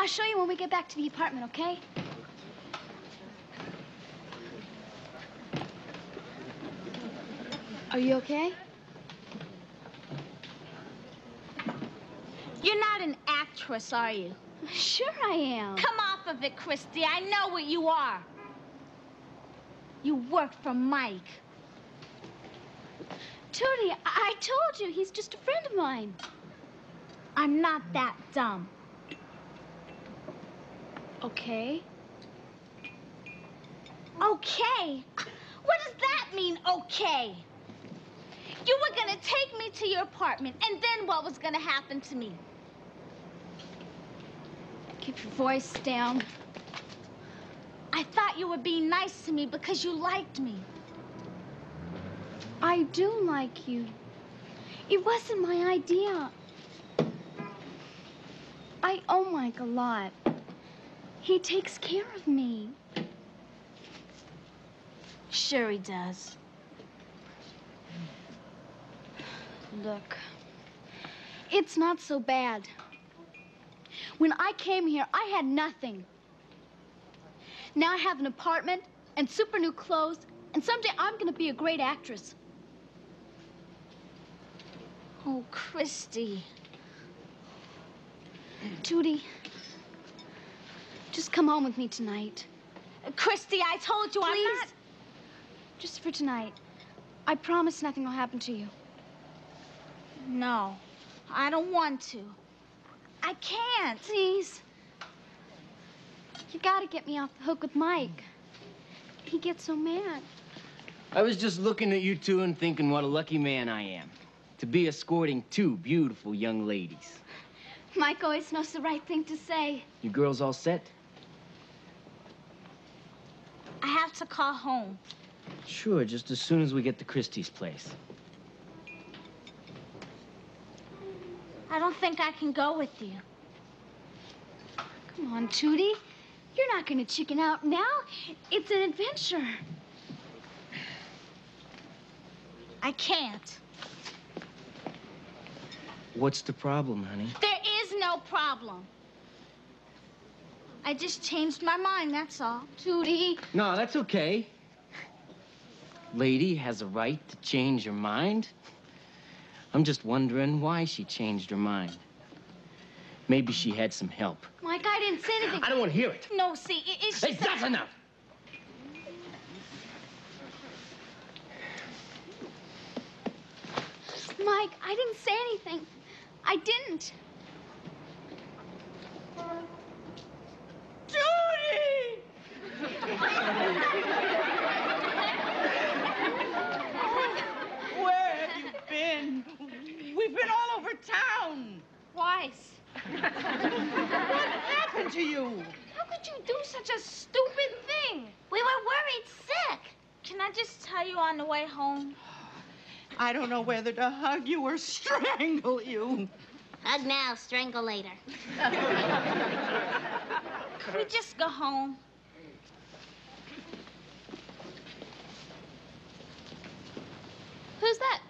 show you when we get back to the apartment, okay? Are you okay? You're not an actress, are you? Sure I am. Come off of it, Christy. I know what you are. You work for Mike. Tootie, I told you, he's just a friend of mine. I'm not that dumb. Okay. Okay? What does that mean, okay? You were gonna take me to your apartment, and then what was gonna happen to me? Keep your voice down. I thought you were being nice to me because you liked me. I do like you. It wasn't my idea. I owe Mike a lot. He takes care of me. Sure he does. Look, it's not so bad. When I came here, I had nothing. Now I have an apartment and super new clothes, and someday I'm gonna be a great actress. Oh, Christy. Tootie, just come home with me tonight. Christy, I told you Please. I'm not... Just for tonight. I promise nothing will happen to you. No, I don't want to. I can't. Please. You gotta get me off the hook with Mike. He gets so mad. I was just looking at you two and thinking what a lucky man I am to be escorting two beautiful young ladies. Mike always knows the right thing to say. You girls all set? I have to call home. Sure, just as soon as we get to Christie's place. I don't think I can go with you. Come on, Tootie. You're not gonna chicken out now. It's an adventure. I can't. What's the problem, honey? There is no problem. I just changed my mind, that's all. Tootie. No, that's okay. Lady has a right to change her mind. I'm just wondering why she changed her mind. Maybe she had some help. Mike, I didn't say anything. I don't want to hear it. No, see, it's Hey, just... that's enough. Mike, I didn't say anything. I didn't. Judy! Where have you been? We've been all over town. Twice. What happened to you? How could you do such a stupid thing? We were worried sick. Can I just tell you on the way home? I don't know whether to hug you or strangle you. Hug now, strangle later. Can we just go home? Who's that?